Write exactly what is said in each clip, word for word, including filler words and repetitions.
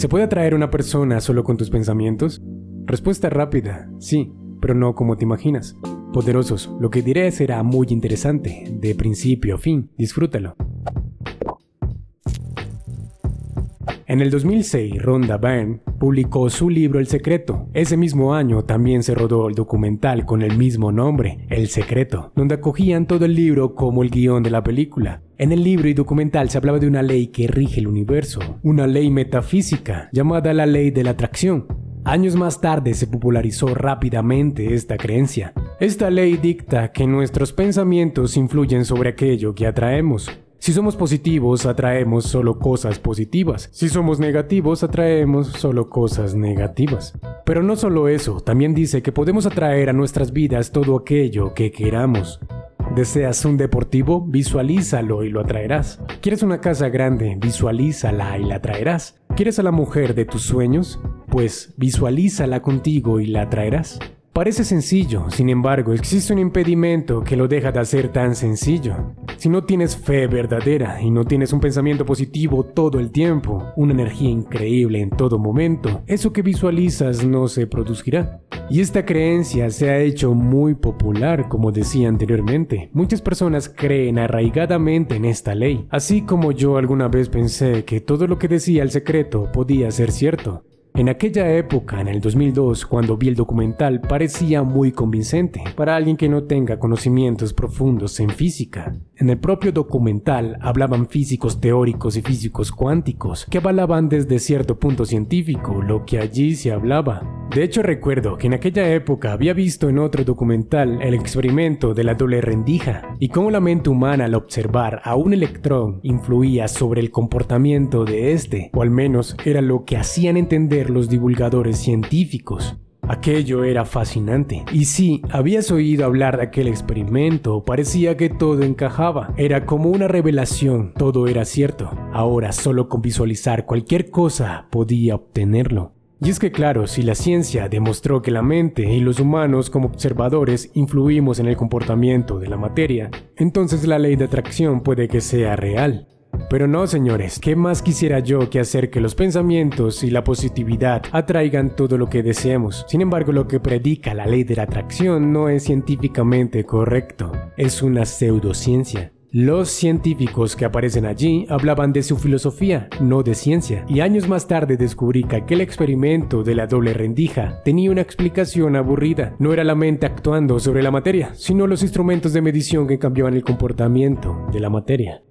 ¿Se puede atraer a una persona solo con tus pensamientos? Respuesta rápida, sí, pero no como te imaginas. Poderosos, lo que diré será muy interesante, de principio a fin, disfrútalo. En el dos mil seis, Rhonda Byrne publicó su libro El Secreto. Ese mismo año también se rodó el documental con el mismo nombre, El Secreto, donde acogían todo el libro como el guión de la película. En el libro y documental se hablaba de una ley que rige el universo, una ley metafísica llamada la ley de la atracción. Años más tarde se popularizó rápidamente esta creencia. Esta ley dicta que nuestros pensamientos influyen sobre aquello que atraemos. Si somos positivos, atraemos solo cosas positivas. Si somos negativos, atraemos solo cosas negativas. Pero no solo eso, también dice que podemos atraer a nuestras vidas todo aquello que queramos. ¿Deseas un deportivo? Visualízalo y lo atraerás. ¿Quieres una casa grande? Visualízala y la atraerás. ¿Quieres a la mujer de tus sueños? Pues visualízala contigo y la atraerás. Parece sencillo, sin embargo, existe un impedimento que lo deja de hacer tan sencillo. Si no tienes fe verdadera y no tienes un pensamiento positivo todo el tiempo, una energía increíble en todo momento, eso que visualizas no se producirá. Y esta creencia se ha hecho muy popular, como decía anteriormente. Muchas personas creen arraigadamente en esta ley, así como yo alguna vez pensé que todo lo que decía El Secreto podía ser cierto. En aquella época, en el dos mil dos, cuando vi el documental, parecía muy convincente para alguien que no tenga conocimientos profundos en física. En el propio documental hablaban físicos teóricos y físicos cuánticos que avalaban desde cierto punto científico lo que allí se hablaba. De hecho, recuerdo que en aquella época había visto en otro documental el experimento de la doble rendija y cómo la mente humana al observar a un electrón influía sobre el comportamiento de este, o al menos era lo que hacían entender los divulgadores científicos. Aquello era fascinante. Y sí, habías oído hablar de aquel experimento, parecía que todo encajaba. Era como una revelación, todo era cierto. Ahora solo con visualizar cualquier cosa podía obtenerlo. Y es que claro, si la ciencia demostró que la mente y los humanos como observadores influimos en el comportamiento de la materia, entonces la ley de atracción puede que sea real. Pero no, señores, ¿qué más quisiera yo que hacer que los pensamientos y la positividad atraigan todo lo que deseemos? Sin embargo, lo que predica la ley de la atracción no es científicamente correcto, es una pseudociencia. Los científicos que aparecen allí hablaban de su filosofía, no de ciencia, y años más tarde descubrí que aquel experimento de la doble rendija tenía una explicación aburrida. No era la mente actuando sobre la materia, sino los instrumentos de medición que cambiaban el comportamiento de la materia.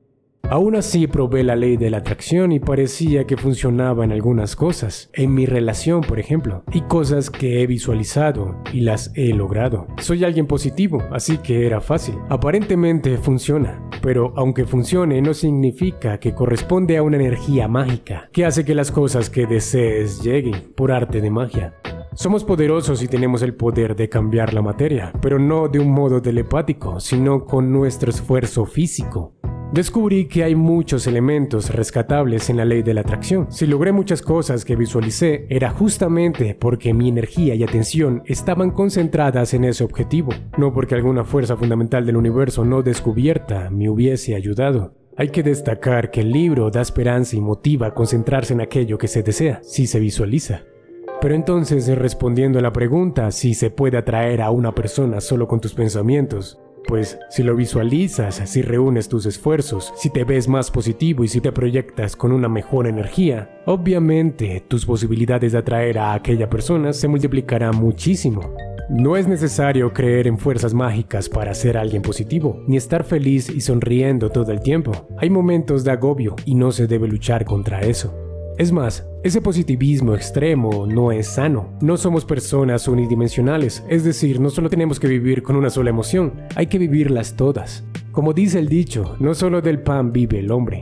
Aún así probé la ley de la atracción y parecía que funcionaba en algunas cosas, en mi relación por ejemplo, y cosas que he visualizado y las he logrado. Soy alguien positivo, así que era fácil. Aparentemente funciona, pero aunque funcione no significa que corresponde a una energía mágica que hace que las cosas que desees lleguen por arte de magia. Somos poderosos y tenemos el poder de cambiar la materia, pero no de un modo telepático, sino con nuestro esfuerzo físico. Descubrí que hay muchos elementos rescatables en la ley de la atracción. Si logré muchas cosas que visualicé, era justamente porque mi energía y atención estaban concentradas en ese objetivo, no porque alguna fuerza fundamental del universo no descubierta me hubiese ayudado. Hay que destacar que el libro da esperanza y motiva a concentrarse en aquello que se desea, si se visualiza. Pero entonces, respondiendo a la pregunta si se puede atraer a una persona solo con tus pensamientos, pues si lo visualizas, si reúnes tus esfuerzos, si te ves más positivo y si te proyectas con una mejor energía, obviamente tus posibilidades de atraer a aquella persona se multiplicarán muchísimo. No es necesario creer en fuerzas mágicas para ser alguien positivo, ni estar feliz y sonriendo todo el tiempo. Hay momentos de agobio y no se debe luchar contra eso. Es más, ese positivismo extremo no es sano. No somos personas unidimensionales, es decir, no solo tenemos que vivir con una sola emoción, hay que vivirlas todas. Como dice el dicho, no solo del pan vive el hombre.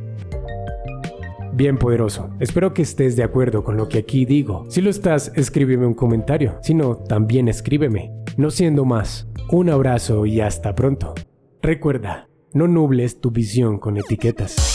Bien, poderoso, espero que estés de acuerdo con lo que aquí digo. Si lo estás, escríbeme un comentario. Si no, también escríbeme. No siendo más, un abrazo y hasta pronto. Recuerda, no nubles tu visión con etiquetas.